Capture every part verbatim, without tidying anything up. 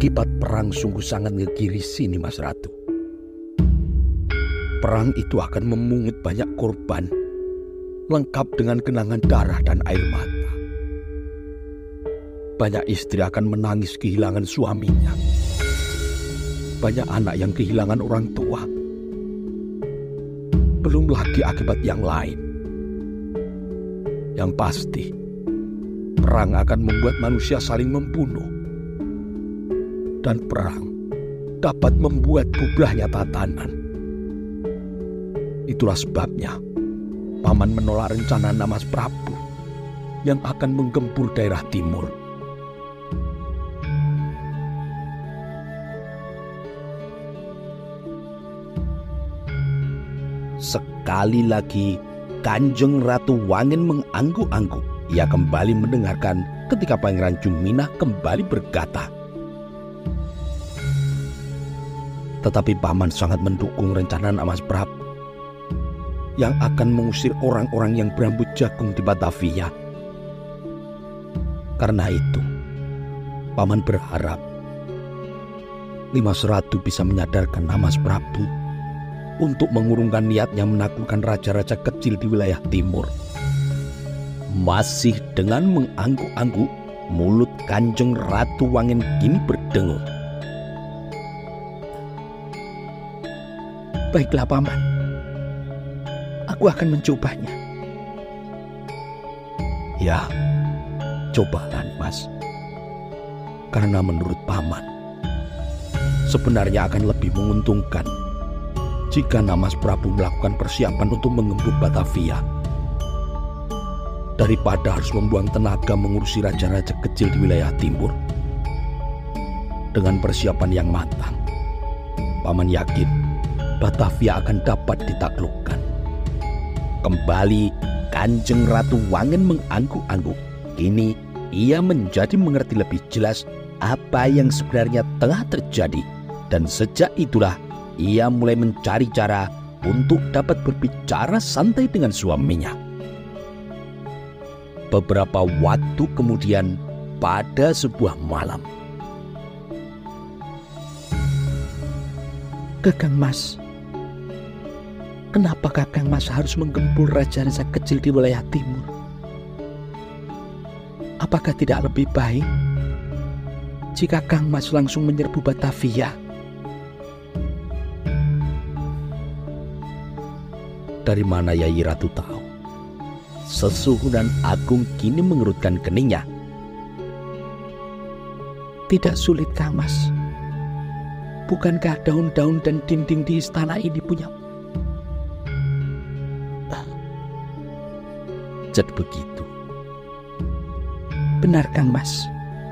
Akibat perang sungguh sangat ngegiris ini, Mas Ratu. Perang itu akan memungut banyak korban, lengkap dengan genangan darah dan air mata. Banyak istri akan menangis kehilangan suaminya. Banyak anak yang kehilangan orang tua. Belum lagi akibat yang lain. Yang pasti, perang akan membuat manusia saling membunuh. Dan perang dapat membuat bubrahnya tatanan. Itulah sebabnya Paman menolak rencana Mas Prabu yang akan menggempur daerah timur. Sekali lagi Kanjeng Ratu Wangen mengangguk-angguk. Ia kembali mendengarkan ketika Pangeran Juminah kembali berkata, tetapi Paman sangat mendukung rencana Mas Prabu yang akan mengusir orang-orang yang berambut jagung di Batavia. Karena itu, Paman berharap Nimas Ratu bisa menyadarkan Mas Prabu untuk mengurungkan niatnya menaklukkan raja-raja kecil di wilayah timur. Masih dengan mengangguk-angguk, mulut Kanjeng Ratu Wangen kini berdengung. Baiklah Paman, aku akan mencobanya. Ya, cobalah Mas. Karena menurut Paman, sebenarnya akan lebih menguntungkan jika Mas Prabu melakukan persiapan untuk mengembur Batavia daripada harus membuang tenaga mengurusi raja-raja kecil di wilayah timur. Dengan persiapan yang matang, Paman yakin Batavia akan dapat ditaklukkan. Kembali Kanjeng Ratu Wangen mengangguk-angguk. Kini ia menjadi mengerti lebih jelas apa yang sebenarnya tengah terjadi. Dan sejak itulah ia mulai mencari cara untuk dapat berbicara santai dengan suaminya. Beberapa waktu kemudian, pada sebuah malam, Kakang Mas, kenapa Kakang Mas harus menggempur raja-raja kecil di wilayah timur? Apakah tidak lebih baik jika Kang Mas langsung menyerbu Batavia? Dari mana Yai Ratu tahu? Sesuhunan Agung kini mengerutkan keningnya. Tidak sulit Kang Mas. Bukankah daun-daun dan dinding di istana ini punya? Jadi begitu. Benar Kang Mas.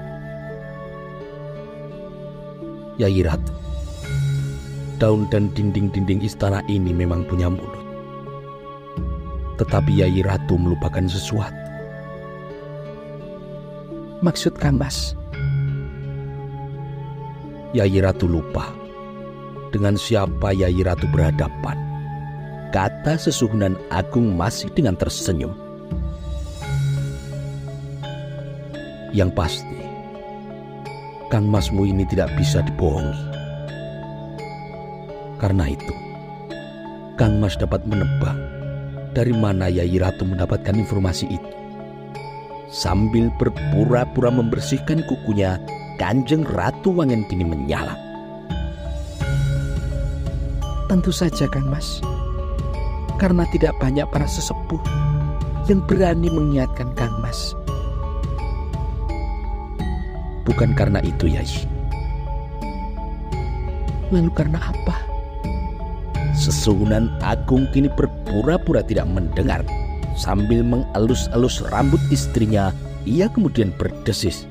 Yai Ratu, daun dan dinding-dinding istana ini memang punya mulut. Tetapi Yai Ratu melupakan sesuatu. Maksud Kang Mas? Yai Ratu lupa dengan siapa Yai Ratu berhadapan, kata Sesuhunan Agung masih dengan tersenyum. Yang pasti, Kang Masmu ini tidak bisa dibohongi. Karena itu, Kang Mas dapat menebak dari mana Yai Ratu mendapatkan informasi itu. Sambil berpura-pura membersihkan kukunya, Kanjeng Ratu Wangen kini menyala. Tentu saja Kang Mas, karena tidak banyak para sesepuh yang berani mengingatkan Kang Mas. Bukan karena itu, Yai. Lalu karena apa? Sesuhunan Agung kini berpura-pura tidak mendengar. Sambil mengelus-elus rambut istrinya, ia kemudian berdesis.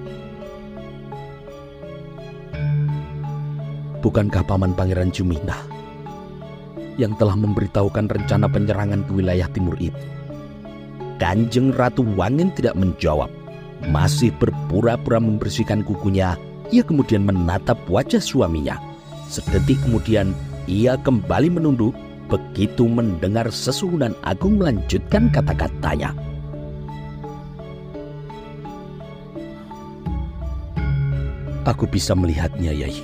Bukankah Paman Pangeran Juminah yang telah memberitahukan rencana penyerangan ke wilayah timur itu? Kanjeng Ratu Wangen tidak menjawab. Masih berpura-pura membersihkan kukunya, ia kemudian menatap wajah suaminya. Sedetik kemudian, ia kembali menunduk begitu mendengar Sesuhunan Agung melanjutkan kata-katanya. Aku bisa melihatnya, Yai.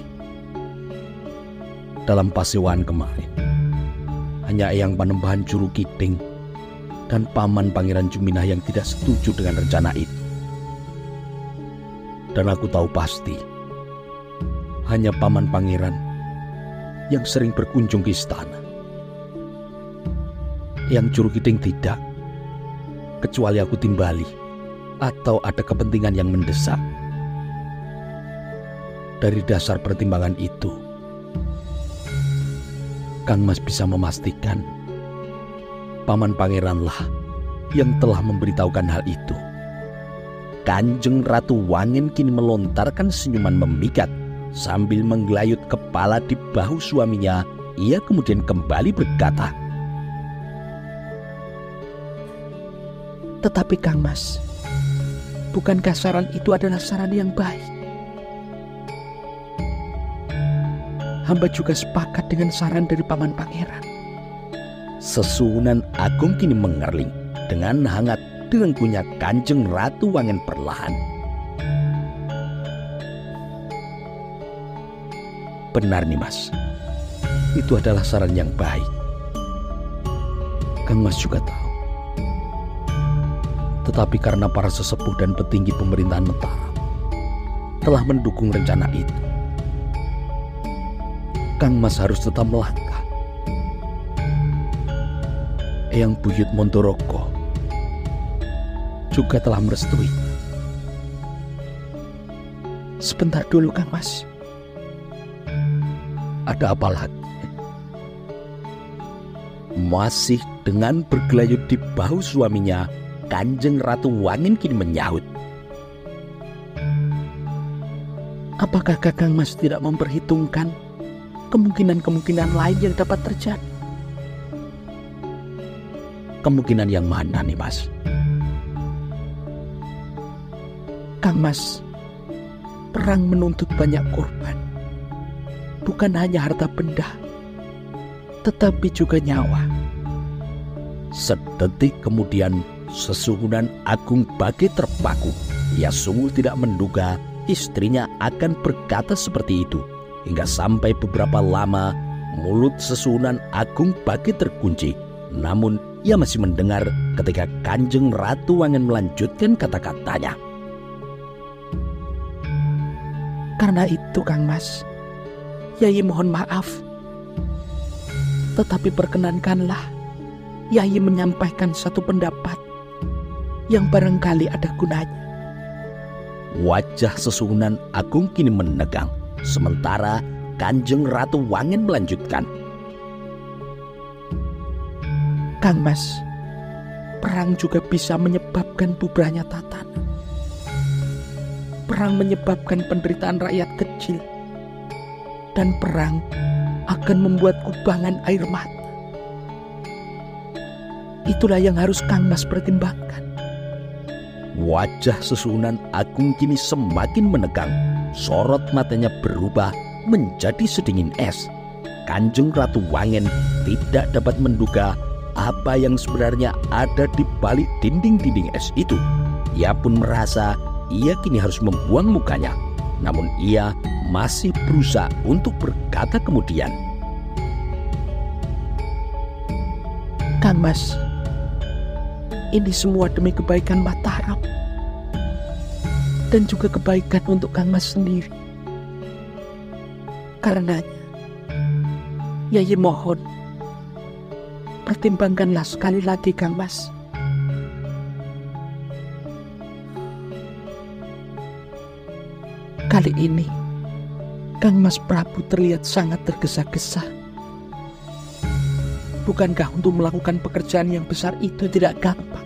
Dalam Pasewan kemarin, hanya Eyang Panembahan Juru Kiting dan Paman Pangeran Juminah yang tidak setuju dengan rencana itu. Dan aku tahu pasti, hanya Paman Pangeran yang sering berkunjung ke istana. Yang Juru Kiting tidak, kecuali aku timbali atau ada kepentingan yang mendesak. Dari dasar pertimbangan itu, Kang Mas bisa memastikan Paman Pangeranlah yang telah memberitahukan hal itu. Kanjeng Ratu Wangen kini melontarkan senyuman memikat sambil menggelayut kepala di bahu suaminya. Ia kemudian kembali berkata, Tetapi Kang Mas, bukankah saran itu adalah saran yang baik? Hamba juga sepakat dengan saran dari Paman Pangeran. Sesuhunan Agung kini mengerling dengan hangat dengkunya Kanjeng Ratu Wangen perlahan. Benar nih Mas, itu adalah saran yang baik. Kang Mas juga tahu. Tetapi karena para sesepuh dan petinggi pemerintahan Mataram telah mendukung rencana itu, Kang Mas harus tetap melangkah. Eyang Buyut Mondoroko juga telah merestui. Sebentar dulu Kang Mas. Ada apa lagi? Masih dengan bergelayut di bahu suaminya, Kanjeng Ratu Wangen kini menyahut, Apakah Kakang Mas tidak memperhitungkan kemungkinan-kemungkinan lain yang dapat terjadi? Kemungkinan yang mana nih Mas? Kang Mas, perang menuntut banyak korban. Bukan hanya harta benda, tetapi juga nyawa. Sedetik kemudian Sesuhunan Agung Bage terpaku. Ia sungguh tidak menduga istrinya akan berkata seperti itu. Hingga sampai beberapa lama mulut Sesuhunan Agung Bage terkunci. Namun ia masih mendengar ketika Kanjeng Ratu Wangen melanjutkan kata-katanya. Karena itu Kang Mas, Yai mohon maaf. Tetapi perkenankanlah Yai menyampaikan satu pendapat yang barangkali ada gunanya. Wajah Sesuhunan Agung kini menegang. Sementara Kanjeng Ratu Wangen melanjutkan. Kang Mas, perang juga bisa menyebabkan bubrahnya tatanan. Perang menyebabkan penderitaan rakyat kecil. Dan perang akan membuat kubangan air mata. Itulah yang harus Kang Mas pertimbangkan. Wajah Sesuhunan Agung kini semakin menegang. Sorot matanya berubah menjadi sedingin es. Kanjeng Ratu Wangen tidak dapat menduga apa yang sebenarnya ada di balik dinding-dinding es itu. Ia pun merasa ia kini harus membuang mukanya. Namun ia masih berusaha untuk berkata kemudian. Kang Mas, ini semua demi kebaikan Mataram. Dan juga kebaikan untuk Kang Mas sendiri. Karenanya, Yai mohon, pertimbangkanlah sekali lagi Kang Mas. Kali ini, Kang Mas Prabu terlihat sangat tergesa-gesa. Bukankah untuk melakukan pekerjaan yang besar itu tidak gampang?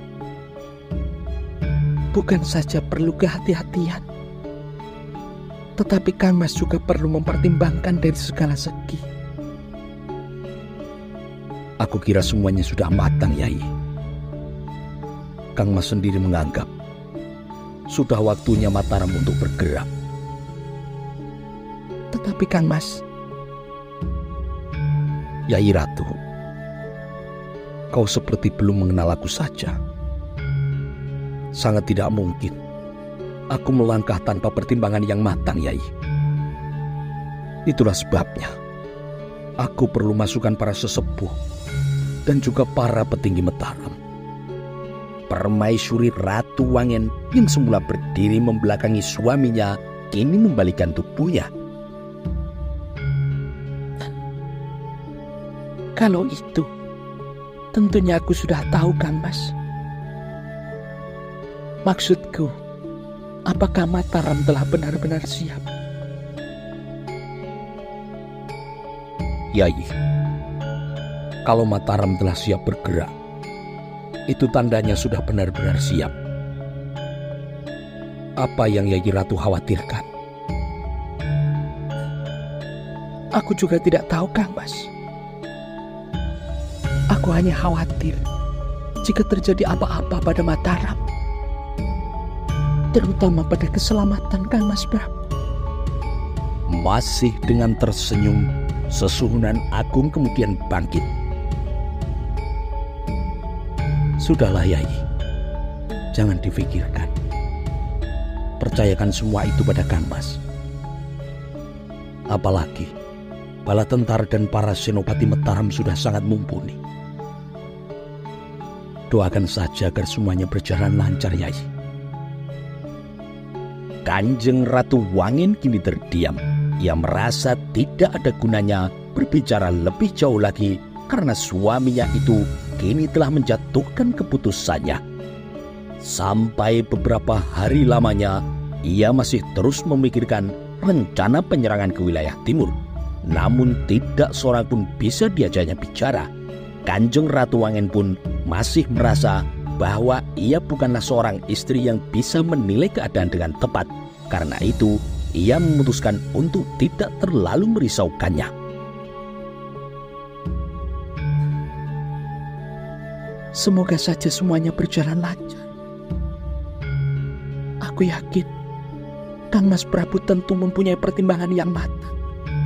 Bukan saja perlu kehati-hatian, tetapi Kang Mas juga perlu mempertimbangkan dari segala segi. Aku kira semuanya sudah matang, Yai. Kang Mas sendiri menganggap sudah waktunya Mataram untuk bergerak. Tetapi Kang Mas, Yai Ratu, kau seperti belum mengenal aku saja. Sangat tidak mungkin aku melangkah tanpa pertimbangan yang matang, Yai. Itulah sebabnya aku perlu masukan para sesepuh dan juga para petinggi Mataram. Permaisuri Ratu Wangen yang semula berdiri membelakangi suaminya kini membalikan tubuhnya. Kalau itu, tentunya aku sudah tahu, Kang Mas. Maksudku, apakah Mataram telah benar-benar siap? Yai, kalau Mataram telah siap bergerak, itu tandanya sudah benar-benar siap. Apa yang Yai Ratu khawatirkan? Aku juga tidak tahu, Kang Mas. Aku hanya khawatir jika terjadi apa-apa pada Mataram, terutama pada keselamatan Kang Mas Prabu. Masih dengan tersenyum, Sesuhunan Agung kemudian bangkit. Sudahlah Yai, jangan difikirkan. Percayakan semua itu pada Kang Mas. Apalagi bala tentara dan para senopati Mataram sudah sangat mumpuni. Doakan saja agar semuanya berjalan lancar, Yai. Kanjeng Ratu Wangen kini terdiam. Ia merasa tidak ada gunanya berbicara lebih jauh lagi karena suaminya itu kini telah menjatuhkan keputusannya. Sampai beberapa hari lamanya, ia masih terus memikirkan rencana penyerangan ke wilayah timur. Namun tidak seorang pun bisa diajaknya bicara. Kanjeng Ratu Wangen pun masih merasa bahwa ia bukanlah seorang istri yang bisa menilai keadaan dengan tepat. Karena itu, ia memutuskan untuk tidak terlalu merisaukannya. Semoga saja semuanya berjalan lancar. Aku yakin Kang Mas Prabu tentu mempunyai pertimbangan yang matang.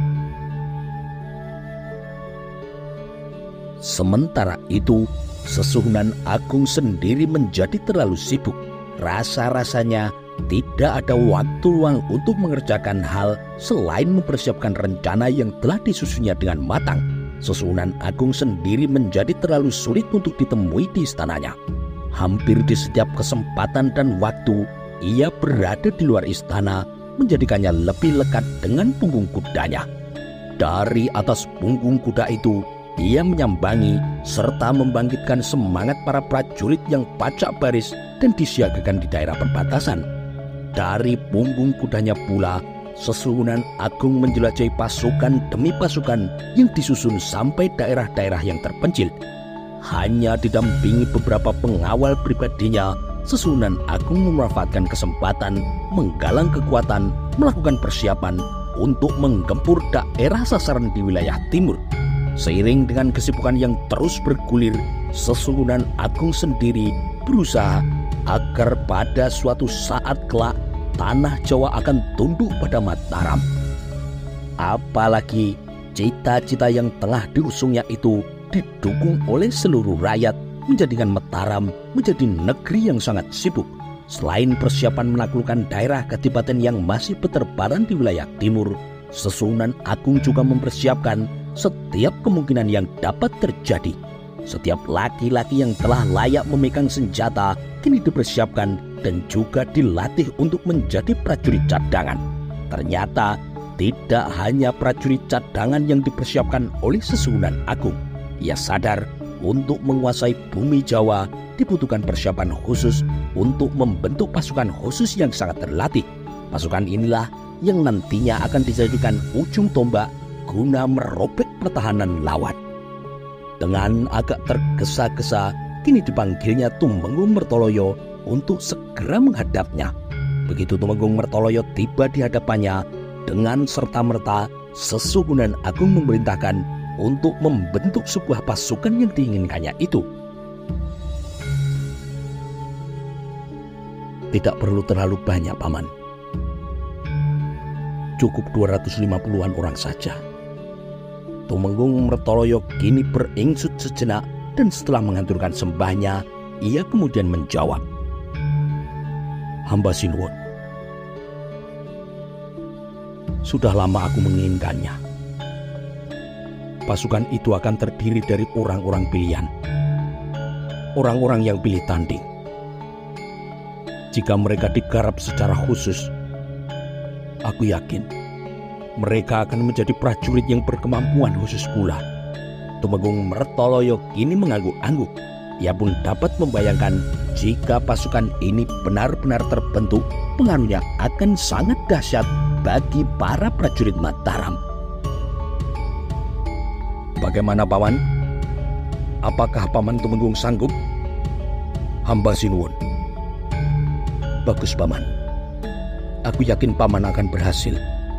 Sementara itu, Sesuhunan Agung sendiri menjadi terlalu sibuk. Rasa-rasanya tidak ada waktu luang untuk mengerjakan hal selain mempersiapkan rencana yang telah disusunnya dengan matang. Sesuhunan Agung sendiri menjadi terlalu sulit untuk ditemui di istananya. Hampir di setiap kesempatan dan waktu, ia berada di luar istana, menjadikannya lebih lekat dengan punggung kudanya. Dari atas punggung kuda itu, ia menyambangi serta membangkitkan semangat para prajurit yang pacak baris dan disiagakan di daerah perbatasan. Dari punggung kudanya pula, Sesuhunan Agung menjelajahi pasukan demi pasukan yang disusun sampai daerah-daerah yang terpencil. Hanya didampingi beberapa pengawal pribadinya, Sesuhunan Agung memanfaatkan kesempatan menggalang kekuatan, melakukan persiapan untuk menggempur daerah sasaran di wilayah timur. Seiring dengan kesibukan yang terus bergulir, Sesuhunan Agung sendiri berusaha agar pada suatu saat kelak tanah Jawa akan tunduk pada Mataram. Apalagi cita-cita yang telah diusungnya itu didukung oleh seluruh rakyat, menjadikan Mataram menjadi negeri yang sangat sibuk. Selain persiapan menaklukkan daerah kadipaten yang masih berterbaran di wilayah timur, Sesuhunan Agung juga mempersiapkan setiap kemungkinan yang dapat terjadi. Setiap laki-laki yang telah layak memegang senjata kini dipersiapkan dan juga dilatih untuk menjadi prajurit cadangan. Ternyata tidak hanya prajurit cadangan yang dipersiapkan oleh Sesuhunan Agung. Ia sadar untuk menguasai bumi Jawa dibutuhkan persiapan khusus untuk membentuk pasukan khusus yang sangat terlatih. Pasukan inilah yang nantinya akan dijadikan ujung tombak guna merobek pertahanan lawan. Dengan agak tergesa-gesa, kini dipanggilnya Tumenggung Mertoloyo untuk segera menghadapnya. Begitu Tumenggung Mertoloyo tiba di hadapannya, dengan serta-merta Sesuhunan Agung memerintahkan untuk membentuk sebuah pasukan yang diinginkannya itu. Tidak perlu terlalu banyak, Paman. Cukup dua ratus lima puluhan orang saja. Tumenggung Mertoloyo kini beringsut sejenak dan setelah menghaturkan sembahnya, ia kemudian menjawab, "Hamba sinuwun." Sudah lama aku menginginkannya. Pasukan itu akan terdiri dari orang-orang pilihan. Orang-orang yang pilih tanding. Jika mereka digarap secara khusus, aku yakin mereka akan menjadi prajurit yang berkemampuan khusus pula. Tumenggung Mertoloyo kini mengangguk-angguk. Ia pun dapat membayangkan jika pasukan ini benar-benar terbentuk, pengaruhnya akan sangat dahsyat bagi para prajurit Mataram. Bagaimana Paman? Apakah Paman Tumenggung sanggup? Hamba sinuwun. Bagus Paman. Aku yakin Paman akan berhasil.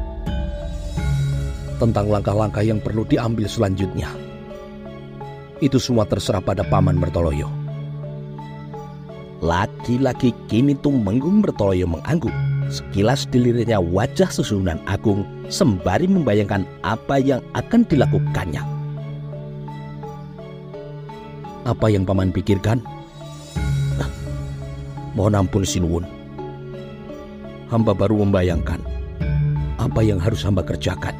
Tentang langkah-langkah yang perlu diambil selanjutnya, itu semua terserah pada Paman Mertoloyo. Lagi-lagi kini Tumenggung Mertoloyo mengangguk. Sekilas diliriknya wajah Susuhunan Agung sembari membayangkan apa yang akan dilakukannya. Apa yang Paman pikirkan? Nah, mohon ampun Sinuwun. Hamba baru membayangkan apa yang harus hamba kerjakan.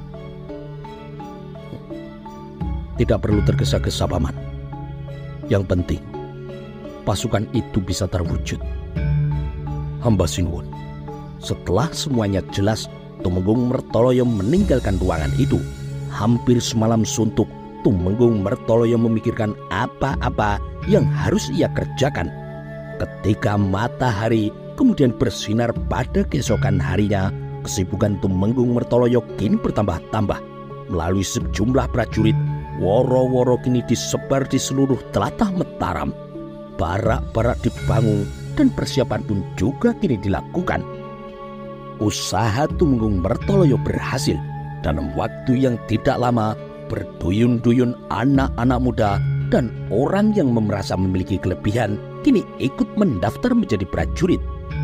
Tidak perlu tergesa-gesa Paman. Yang penting pasukan itu bisa terwujud. Hamba sinuwun. Setelah semuanya jelas, Tumenggung Mertoloyo meninggalkan ruangan itu. Hampir semalam suntuk, Tumenggung Mertoloyo memikirkan apa-apa yang harus ia kerjakan. Ketika matahari kemudian bersinar pada keesokan harinya, kesibukan Tumenggung Mertoloyo kini bertambah-tambah. Melalui sejumlah prajurit, woro-woro kini disebar di seluruh tlatah Mataram. Barak-barak dibangun dan persiapan pun juga kini dilakukan. Usaha Tumenggung Mertoloyo berhasil. Dalam waktu yang tidak lama, berduyun-duyun anak-anak muda dan orang yang merasa memiliki kelebihan kini ikut mendaftar menjadi prajurit.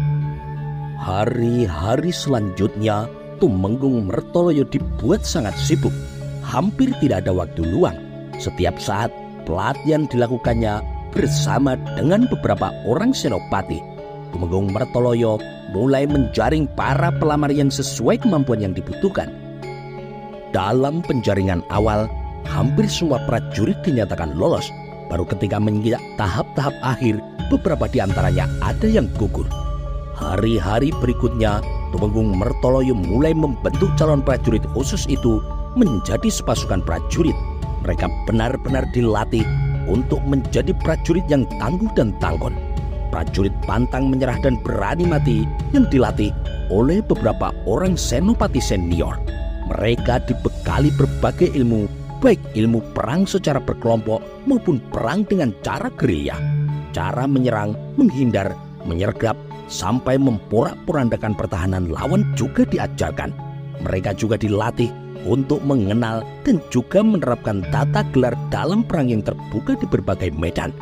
Hari-hari selanjutnya, Tumenggung Mertoloyo dibuat sangat sibuk. Hampir tidak ada waktu luang. Setiap saat pelatihan dilakukannya bersama dengan beberapa orang senopati. Tumenggung Mertoloyo mulai menjaring para pelamar yang sesuai kemampuan yang dibutuhkan. Dalam penjaringan awal, hampir semua prajurit dinyatakan lolos. Baru ketika menginjak tahap-tahap akhir, beberapa di antaranya ada yang gugur. Hari-hari berikutnya, Tumenggung Mertoloyo mulai membentuk calon prajurit khusus itu menjadi sepasukan prajurit. Mereka benar-benar dilatih untuk menjadi prajurit yang tangguh dan tanggon. Prajurit pantang menyerah dan berani mati yang dilatih oleh beberapa orang senopati senior. Mereka dibekali berbagai ilmu, baik ilmu perang secara berkelompok maupun perang dengan cara gerilya. Cara menyerang, menghindar, menyergap, sampai memporak-porandakan pertahanan lawan juga diajarkan. Mereka juga dilatih untuk mengenal dan juga menerapkan tata gelar dalam perang yang terbuka di berbagai medan.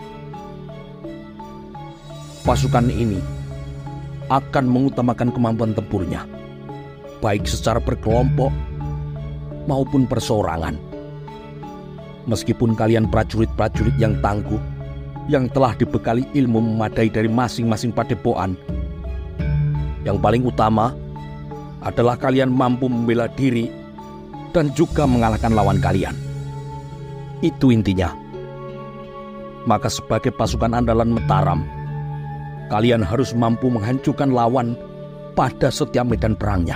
Pasukan ini akan mengutamakan kemampuan tempurnya, baik secara berkelompok maupun perseorangan. Meskipun kalian prajurit-prajurit yang tangguh, yang telah dibekali ilmu memadai dari masing-masing padepokan, yang paling utama adalah kalian mampu membela diri dan juga mengalahkan lawan kalian. Itu intinya. Maka sebagai pasukan andalan Mataram, kalian harus mampu menghancurkan lawan pada setiap medan perangnya.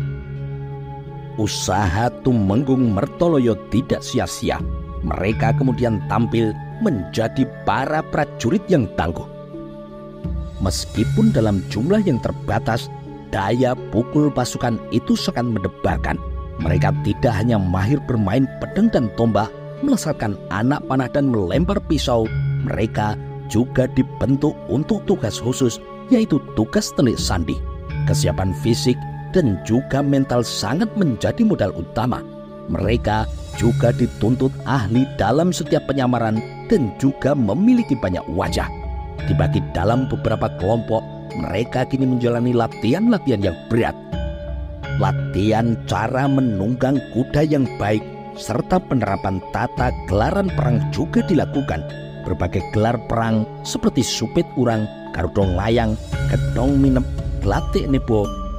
Usaha Tumenggung Mertoloyo tidak sia-sia. Mereka kemudian tampil menjadi para prajurit yang tangguh. Meskipun dalam jumlah yang terbatas, daya pukul pasukan itu sangat mendebarkan. Mereka tidak hanya mahir bermain pedang dan tombak, melesatkan anak panah dan melempar pisau. Mereka juga dibentuk untuk tugas khusus, yaitu tugas telik sandi. Kesiapan fisik dan juga mental sangat menjadi modal utama. Mereka juga dituntut ahli dalam setiap penyamaran dan juga memiliki banyak wajah. Dibagi dalam beberapa kelompok, mereka kini menjalani latihan-latihan yang berat. Latihan cara menunggang kuda yang baik serta penerapan tata gelaran perang juga dilakukan. Berbagai gelar perang seperti supit urang, garudong layang, gedong minep, glatik nebo,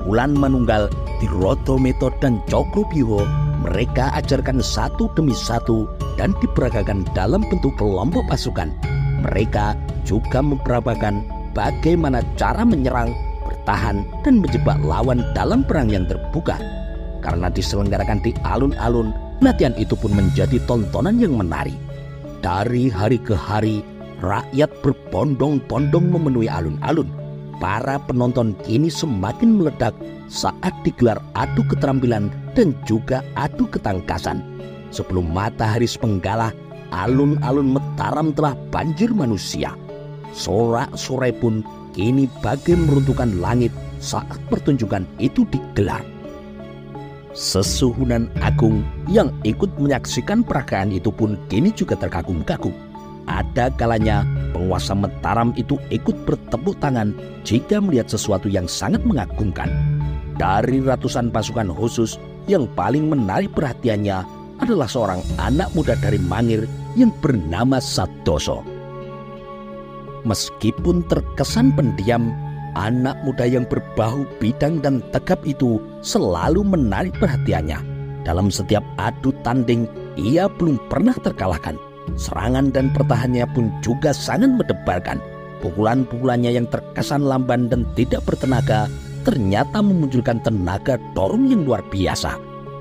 Wulan Manunggal, Tirodometo dan Cokrobyuho mereka ajarkan satu demi satu dan diperagakan dalam bentuk kelompok pasukan. Mereka juga memperagakan bagaimana cara menyerang, bertahan, dan menjebak lawan dalam perang yang terbuka. Karena diselenggarakan di alun-alun, latihan itu pun menjadi tontonan yang menarik. Dari hari ke hari, rakyat berbondong-bondong memenuhi alun-alun. Para penonton kini semakin meledak saat digelar adu keterampilan dan juga adu ketangkasan. Sebelum matahari sepenggalah, alun-alun Mataram telah banjir manusia. Sorak-sorai pun kini bagai meruntuhkan langit saat pertunjukan itu digelar. Sesuhunan agung yang ikut menyaksikan peragaan itu pun kini juga terkagum-kagum. Ada kalanya penguasa Mataram itu ikut bertepuk tangan jika melihat sesuatu yang sangat mengagumkan. Dari ratusan pasukan khusus, yang paling menarik perhatiannya adalah seorang anak muda dari Mangir yang bernama Sadoso. Meskipun terkesan pendiam, anak muda yang berbahu bidang dan tegap itu selalu menarik perhatiannya. Dalam setiap adu tanding, ia belum pernah terkalahkan. Serangan dan pertahanannya pun juga sangat mendebarkan. Pukulan-pukulannya yang terkesan lamban dan tidak bertenaga ternyata memunculkan tenaga dorong yang luar biasa.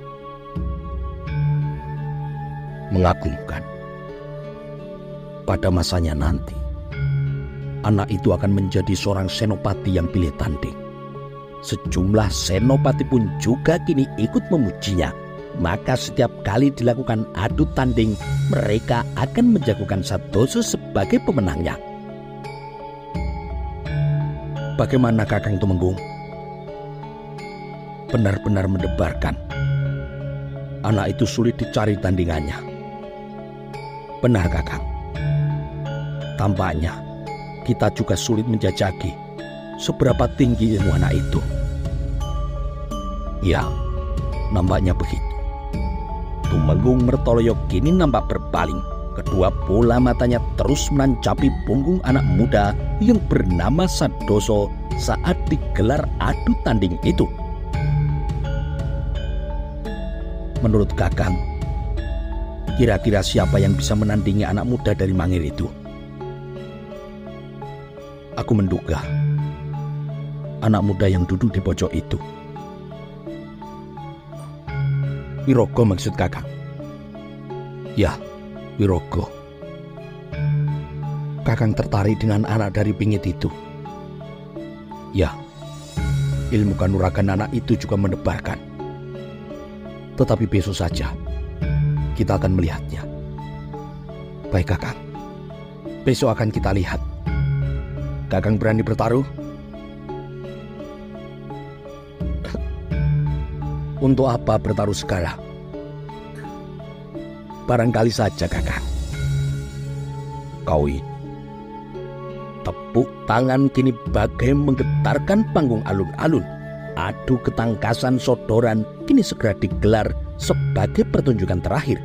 Mengagumkan. Pada masanya nanti, anak itu akan menjadi seorang senopati yang pilih tanding. Sejumlah senopati pun juga kini ikut memujinya. Maka setiap kali dilakukan adu tanding, mereka akan menjagokan Sadoso sebagai pemenangnya. Bagaimana Kakang Tumenggung? Benar-benar mendebarkan. Anak itu sulit dicari tandingannya. Benar Kakang. Tampaknya kita juga sulit menjajaki seberapa tinggi ilmu anak itu. Ya, nampaknya begitu. Tumenggung Mertoloyo kini nampak berpaling. Kedua bola matanya terus menancapi punggung anak muda yang bernama Sadoso saat digelar adu tanding itu. Menurut Kakang, kira-kira siapa yang bisa menandingi anak muda dari Mangir itu? Aku menduga anak muda yang duduk di pojok itu. Wirogo maksud Kakang? Ya, Wirogo. Kakang tertarik dengan anak dari Pingit itu? Ya, ilmu kanuragan anak itu juga mendebarkan. Tetapi besok saja kita akan melihatnya. Baik Kakang, besok akan kita lihat. Kakang berani bertaruh? Untuk apa bertaruh sekarang? Barangkali saja Kakang. Kau ini. Tepuk tangan kini bagai menggetarkan panggung alun-alun. Adu ketangkasan sodoran kini segera digelar sebagai pertunjukan terakhir.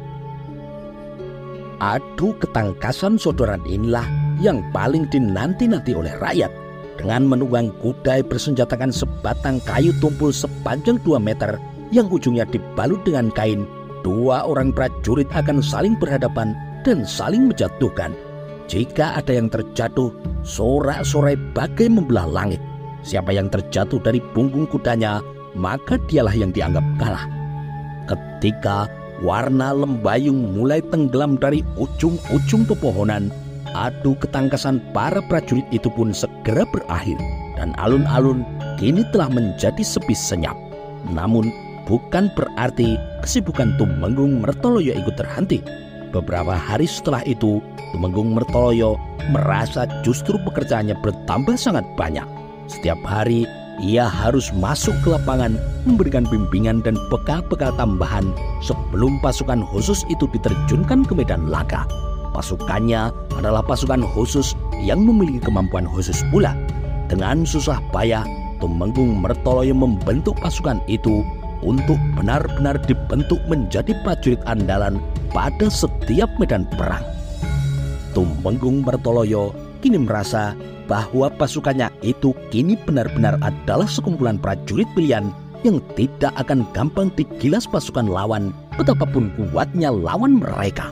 Adu ketangkasan sodoran inilah yang paling dinanti-nanti oleh rakyat. Dengan menunggang kuda bersenjatakan sebatang kayu tumpul sepanjang dua meter yang ujungnya dibalut dengan kain, dua orang prajurit akan saling berhadapan dan saling menjatuhkan. Jika ada yang terjatuh, sorak-sorai bagai membelah langit. Siapa yang terjatuh dari punggung kudanya, maka dialah yang dianggap kalah. Ketika warna lembayung mulai tenggelam dari ujung-ujung pepohonan, adu ketangkasan para prajurit itu pun segera berakhir dan alun-alun kini telah menjadi sepi senyap. Namun bukan berarti kesibukan Tumenggung Mertoloyo ikut terhenti. Beberapa hari setelah itu, Tumenggung Mertoloyo merasa justru pekerjaannya bertambah sangat banyak. Setiap hari ia harus masuk ke lapangan memberikan bimbingan dan bekal-bekal tambahan sebelum pasukan khusus itu diterjunkan ke medan laga. Pasukannya adalah pasukan khusus yang memiliki kemampuan khusus pula. Dengan susah payah, Tumenggung Mertoloyo membentuk pasukan itu untuk benar-benar dibentuk menjadi prajurit andalan pada setiap medan perang. Tumenggung Mertoloyo kini merasa bahwa pasukannya itu kini benar-benar adalah sekumpulan prajurit pilihan yang tidak akan gampang digilas pasukan lawan betapapun kuatnya lawan mereka.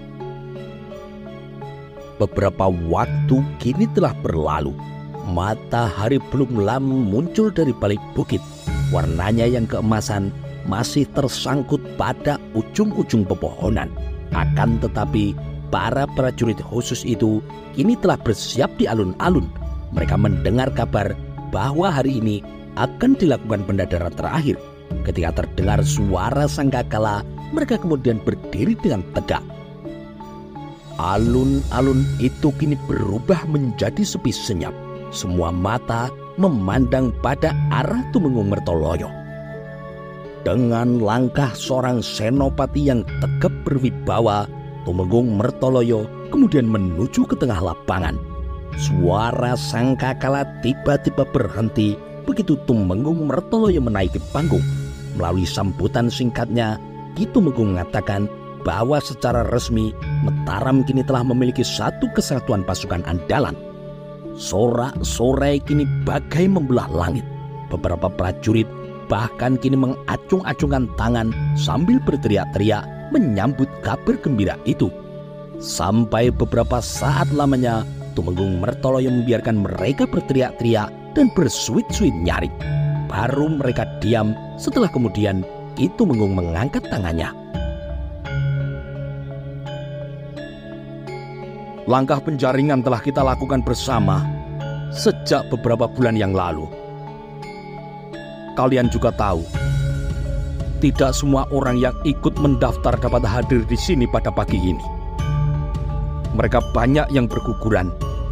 Beberapa waktu kini telah berlalu. Matahari belum lama muncul dari balik bukit. Warnanya yang keemasan masih tersangkut pada ujung-ujung pepohonan. Akan tetapi para prajurit khusus itu kini telah bersiap di alun-alun. Mereka mendengar kabar bahwa hari ini akan dilakukan pendadaran terakhir. Ketika terdengar suara sangkakala, mereka kemudian berdiri dengan tegak. Alun-alun itu kini berubah menjadi sepi senyap. Semua mata memandang pada arah Tumenggung Mertoloyo. Dengan langkah seorang senopati yang tegap berwibawa, Tumenggung Mertoloyo kemudian menuju ke tengah lapangan. Suara sangkakala tiba-tiba berhenti begitu Tumenggung Mertoloyo menaiki panggung. Melalui sambutan singkatnya, Ki Tumenggung mengatakan bahwa secara resmi Mataram kini telah memiliki satu kesatuan pasukan andalan. Sorak-sorai kini bagai membelah langit. Beberapa prajurit bahkan kini mengacung-acungkan tangan sambil berteriak-teriak menyambut kabar gembira itu. Sampai beberapa saat lamanya Tumenggung Mertoloyo membiarkan mereka berteriak-teriak dan bersuit-suit nyaring. Baru mereka diam setelah kemudian Ki Tumenggung mengangkat tangannya. Langkah penjaringan telah kita lakukan bersama sejak beberapa bulan yang lalu. Kalian juga tahu, tidak semua orang yang ikut mendaftar dapat hadir di sini pada pagi ini. Mereka banyak yang berguguran.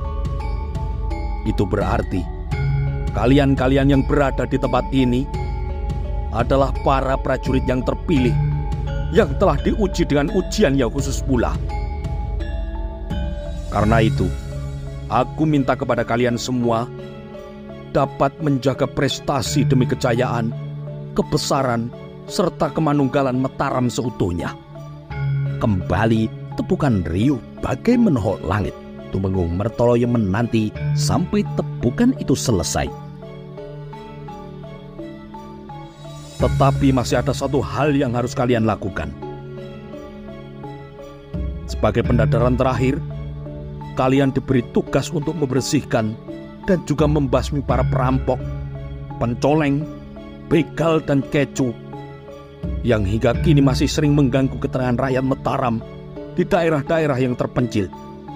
Itu berarti kalian-kalian yang berada di tempat ini adalah para prajurit yang terpilih, yang telah diuji dengan ujian yang khusus pula. Karena itu, aku minta kepada kalian semua dapat menjaga prestasi demi kejayaan, kebesaran, serta kemanunggalan Mataram seutuhnya. Kembali tepukan riuh bagai menohok langit. Tumenggung Mertoloyo menanti sampai tepukan itu selesai. Tetapi masih ada satu hal yang harus kalian lakukan. Sebagai pendadaran terakhir, kalian diberi tugas untuk membersihkan dan juga membasmi para perampok, pencoleng, begal, dan kecu yang hingga kini masih sering mengganggu ketenangan rakyat Mataram di daerah-daerah yang terpencil.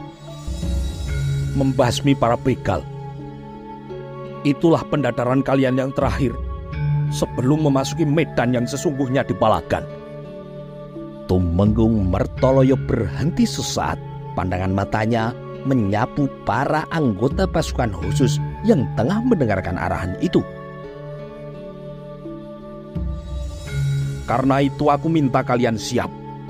Membasmi para begal. Itulah pendadaran kalian yang terakhir sebelum memasuki medan yang sesungguhnya di Balagan. Tumenggung Mertoloyo berhenti sesaat. Pandangan matanya menyapu para anggota pasukan khusus yang tengah mendengarkan arahan itu. Karena itu aku minta kalian siap.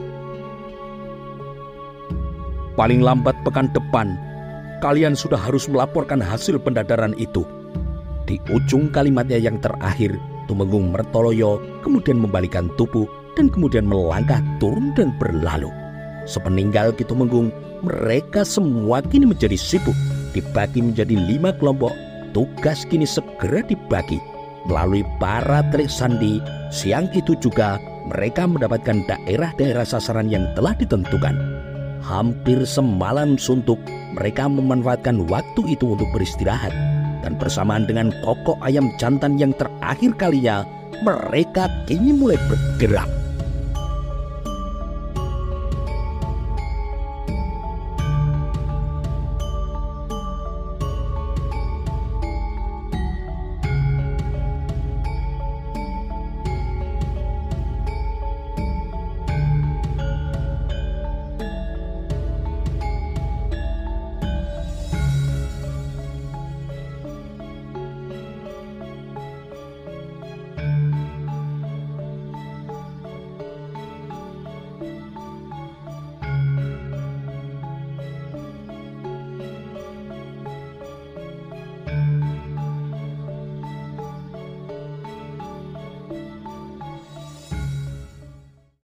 Paling lambat pekan depan, kalian sudah harus melaporkan hasil pendadaran itu. Di ujung kalimatnya yang terakhir, Tumenggung Mertoloyo kemudian membalikkan tubuh dan kemudian melangkah turun dan berlalu. Sepeninggal Ki Tumenggung, mereka semua kini menjadi sibuk, dibagi menjadi lima kelompok. Tugas kini segera dibagi melalui para telik sandi. Siang itu juga mereka mendapatkan daerah-daerah sasaran yang telah ditentukan. Hampir semalam suntuk, mereka memanfaatkan waktu itu untuk beristirahat. Dan bersamaan dengan kokok ayam jantan yang terakhir kalinya, mereka kini mulai bergerak.